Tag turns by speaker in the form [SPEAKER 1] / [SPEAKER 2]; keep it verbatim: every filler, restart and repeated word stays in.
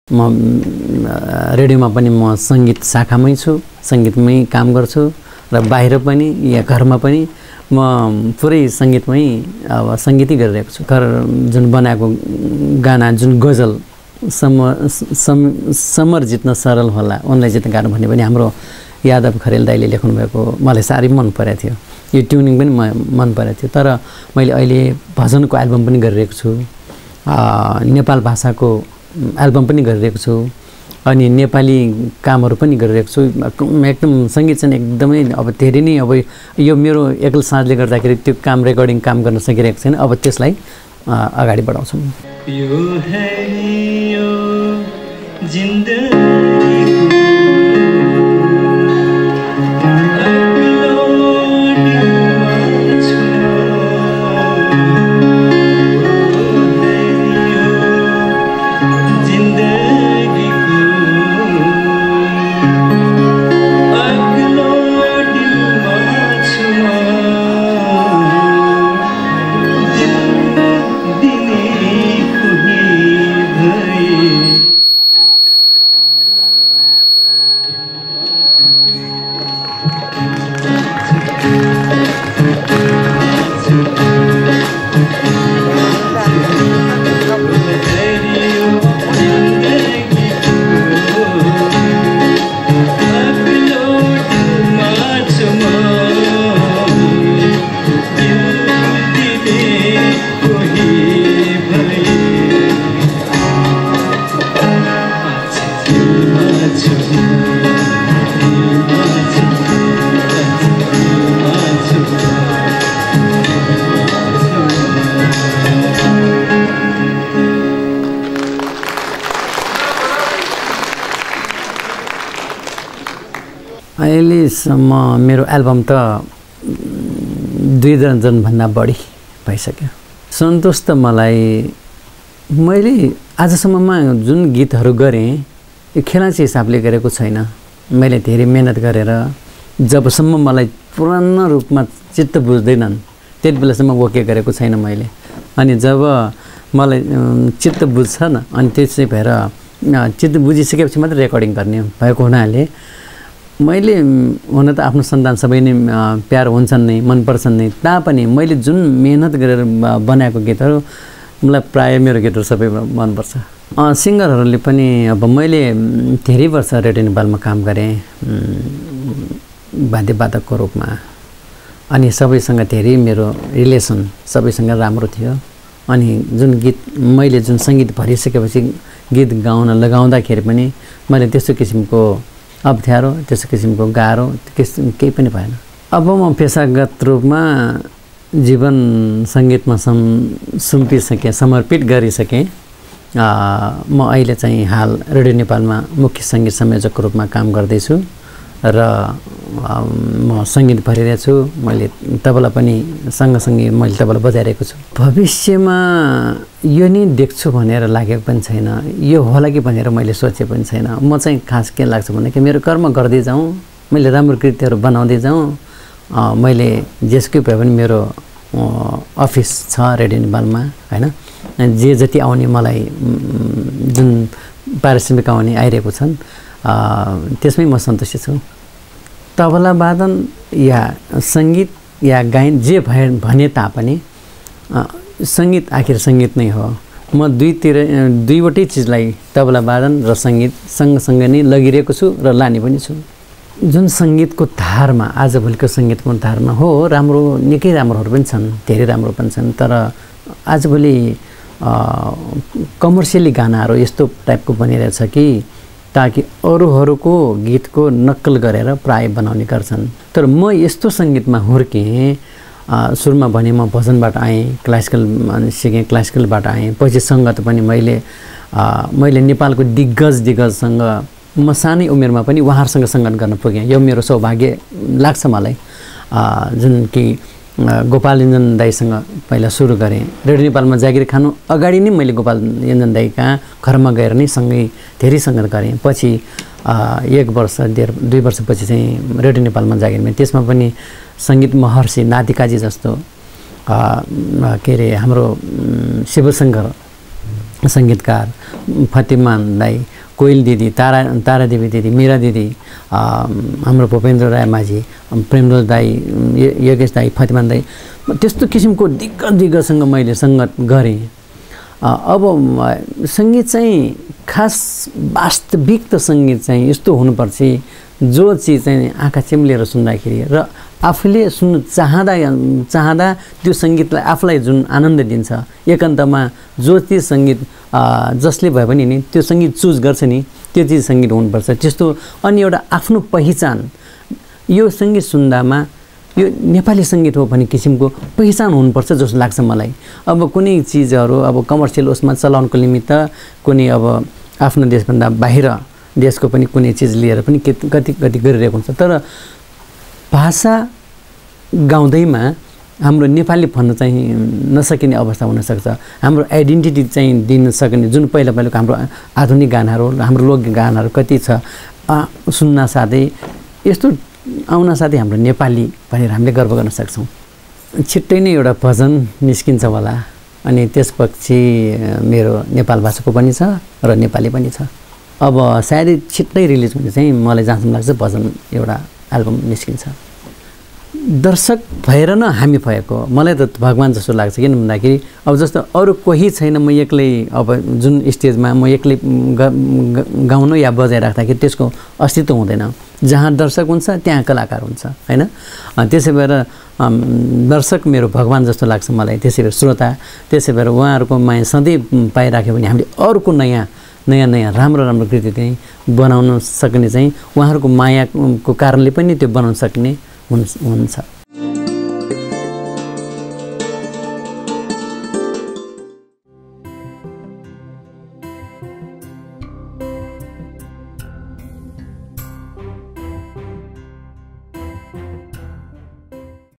[SPEAKER 1] म रेडियोमा पनि म सङ्गीत शाखामै छु, सङ्गीतमै काम गर्छु र बाहिर पनि या घरमा पनि म पुरै सङ्गीतमै अब सङ्गीतै गरिरहेको छु। घर जुन बनाएको गाना जुन गजल सम सम समर जित्न सरल होला उनलाई जित्न गाह्रो भन्ने पनि हाम्रो यादव खरेल दाइले लेख्नु भएको मलाई साह्रै मन परेको थियो। यो ट्युनिङ पनि म मन परेको थियो। तर मैले अहिले भजनको एल्बम पनि गरिरहेको छु, नेपाल भाषाको एल्बम पनि गरिरहेको छु अनि नेपाली कामहरू पनि गरिरहेको छु। एकदम सङ्गीत चाहिँ एकदमै अब धेरै नै अब यो मेरो एक्लो साँझले गर्दाखेरि त्यो काम रेकर्डिङ काम गर्न सकिरहेको छैन। अब त्यसलाई अगाडि बढाउँछु।
[SPEAKER 2] यो है यो जिन्दगी अहिलेसम्म मेरो एल्बम त दुई दर्जनभन्दा बढी भइसक्यो। सन्तोष त मलाई मैले आजसम्ममा जुन गीतहरू गरेँ यो खेलाँची हिसाबले गरेको छैन। मैले धेरै मेहनत गरेर जबसम्म मलाई पूर्ण रूपमा चित्त बुझ्दैनन् त्यति बेलासम्म ओके गरेको छैन मैले। अनि जब मलाई चित्त बुझ्छ न अनि त्यसै भएर चित्त बुझिसकेपछि मात्रै रेकर्डिङ गर्ने भएको हुनाले मैले हुन त आफ्नो सन्तान सबै नै प्यार हुन्छन् नै मनपर्छन् नै तापनि मैले जुन मेहनत गरेर बनाएको गीतहरू मलाई प्राय मेरो गीतहरू सबै मनपर्छ। सिङ्गरहरूले पनि अब मैले धेरै वर्ष रेडियो नेपालमा काम गरेँ वाद्यवादकको रूपमा अनि सबैसँग धेरै मेरो रिलेसन सबैसँग राम्रो थियो। अनि जुन गीत मैले जुन सङ्गीत भरिसकेपछि गीत गाउन लगाउँदाखेरि पनि मैले त्यस्तो किसिमको अप्ठ्यारो त्यस्तो किसिमको गाह्रो केही पनि भएन। अब म पेसागत रूपमा जीवन सङ्गीतमा सम् सुम्पिसकेँ, समर्पित गरिसकेँ। म अहिले चाहिँ हाल रेडियो नेपालमा मुख्य सङ्गीत संयोजकको रूपमा काम गर्दैछु र म सङ्गीत भरिरहेको छु। मैले तबला पनि सँगसँगै मैले तबला बजाइरहेको छु। भविष्यमा यो नै देख्छु भनेर लागेको पनि छैन, यो होला कि भनेर मैले सोचे पनि छैन। म चाहिँ खास के लाग्छ भने कि मेरो कर्म गर्दै जाउँ, मैले राम्रो कृतिहरू बनाउँदै जाउँ। मैले जेसकै भए पनि मेरो अफिस छ रेडियो नेपालमा होइन, जे जति आउने मलाई जुन पारिश्रमिक आउने आइरहेको छन् त्यसमै म सन्तुष्ट छु। तबला वादन या सङ्गीत या गायन जे भए भने तापनि सङ्गीत आखिर सङ्गीत नै हो। म दुईतिर दुईवटै चिजलाई तबला वादन र सङ्गीत सँगसँगै नै लगिरहेको छु र लाने पनि छु। जुन सङ्गीतको धारमा आजभोलिको सङ्गीतको धारमा हो राम्रो निकै राम्रोहरू पनि छन्, धेरै राम्रो पनि छन्। तर आजभोलि कमर्सियली गानाहरू यस्तो टाइपको बनिरहेछ कि ताकि अरूहरूको गीतको नक्कल गरेर प्राय बनाउने गर्छन्। तर म यस्तो सङ्गीतमा हुर्केँ, सुरुमा भने म भजनबाट आएँ, क्लासिकल सिकेँ, क्लासिकलबाट आएँ। पछि सङ्गत पनि मैले मैले नेपालको दिग्गज दिग्गजसँग म सानै उमेरमा पनि उहाँहरूसँग सङ्गत गर्न पुगेँ। यो मेरो सौभाग्य लाग्छ मलाई। जुन कि गोपाल योन्जन दाईसँग पहिला सुरु गरेँ। रेडियो नेपालमा जागिर खानु अगाडि नै मैले गोपाल योन्जन दाई कहाँ घरमा गएर नै सँगै धेरै सङ्गत गरेँ। पछि एक वर्ष डेढ दुई वर्षपछि चाहिँ रेडियो नेपालमा जागिरमा त्यसमा पनि सङ्गीत महर्षि नातिकाजी जस्तो के अरे हाम्रो शिवशङ्कर सङ्गीतकार, फतेमान दाई
[SPEAKER 1] कोइल दिदी, तारा तारा देवी दिदी, मीरा दिदी, हाम्रो भूपेन्द्र राय माझी, प्रेमरोज दाई, योगेश दाई, फतिमान दाई, त्यस्तो किसिमको दिग्गज दिग्गजसँग मैले सङ्गत गरेँ। अब सङ्गीत चाहिँ खास वास्तविक त सङ्गीत चाहिँ यस्तो हुनुपर्छ जो चिज चाहिँ आँखा चिम्लेर सुन्दाखेरि र आफूले सुन्नु चाहँदा चाहँदा त्यो सङ्गीतलाई आफूलाई जुन आनन्द दिन्छ, एकान्तमा जो चिज सङ्गीत जसले भए पनि नि त्यो सङ्गीत चुज गर्छ नि त्यो चिज सङ्गीत हुनुपर्छ। त्यस्तो अनि एउटा आफ्नो पहिचान, यो सङ्गीत सुन्दामा यो नेपाली सङ्गीत हो भन्ने किसिमको पहिचान हुनुपर्छ जस्तो लाग्छ मलाई। अब कुनै चिजहरू अब कमर्सियल उसमा चलाउनको निमित्त कुनै अब आफ्नो देशभन्दा बाहिर देशको पनि कुनै चिज लिएर पनि कति कति गरिरहेको हुन्छ, तर भाषा गाउँदैमा हाम्रो नेपाली भन्न चाहिँ नसकिने अवस्था हुनसक्छ। हाम्रो आइडेन्टिटी चाहिँ दिन सक्ने जुन पहिला पहिलाको हाम्रो आधुनिक गानाहरू, हाम्रो लोक गानाहरू कति छ सुन्न साथै यस्तो आउन साथै हाम्रो नेपाली भनेर हामीले गर्व गर्न सक्छौँ। छिट्टै नै एउटा भजन निस्किन्छ होला, अनि त्यसपछि मेरो नेपाल भाषाको पनि छ र नेपाली पनि छ। अब सायदै छिट्टै रिलिज हुने चाहिँ मलाई जहाँसम्म लाग्छ भजन एउटा एल्बम निस्किन्छ। दर्शक भएर न हामी भएको मलाई त भगवान् जस्तो लाग्छ। किन भन्दाखेरि अब जस्तो अरू कोही छैन, म एक्लै अब जुन स्टेजमा म एक्लै गाउनु या बजाइराख्दाखेरि त्यसको अस्तित्व हुँदैन। जहाँ दर्शक हुन्छ त्यहाँ कलाकार हुन्छ हैन। त्यसै भएर दर्शक मेरो भगवान् जस्तो लाग्छ मलाई। त्यसै भएर श्रोता, त्यसै भएर उहाँहरूको माया सधैँ पाइराख्यो भने हामीले अरूको नयाँ नयाँ नयाँ राम्रो राम्रो कृति चाहिँ बनाउन सक्ने चाहिँ उहाँहरूको मायाको कारणले पनि त्यो बनाउन सक्ने हुन्छ।